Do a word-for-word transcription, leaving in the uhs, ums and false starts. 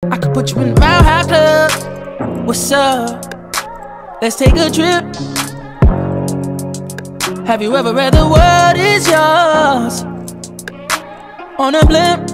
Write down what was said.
I could put you in the Mile High Club. What's up? Let's take a trip. Have you ever read The World Is Yours on a blimp?